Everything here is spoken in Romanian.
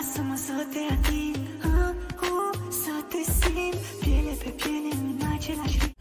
lasă-mă să te ating, să te simt piele pe piele în același ritm.